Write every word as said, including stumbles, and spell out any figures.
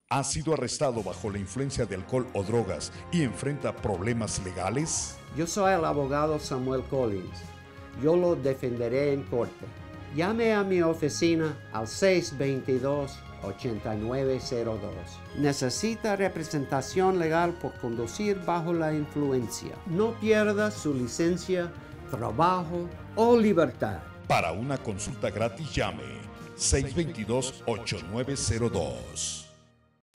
¿Ha sido arrestado bajo la influencia de alcohol o drogas y enfrenta problemas legales? Yo soy el abogado Samuel Collins. Yo lo defenderé en corte. Llame a mi oficina al seis dos dos, ocho nueve cero dos. Necesita representación legal por conducir bajo la influencia. No pierda su licencia, trabajo o libertad. Para una consulta gratis llame seis dos dos, ocho nueve cero dos.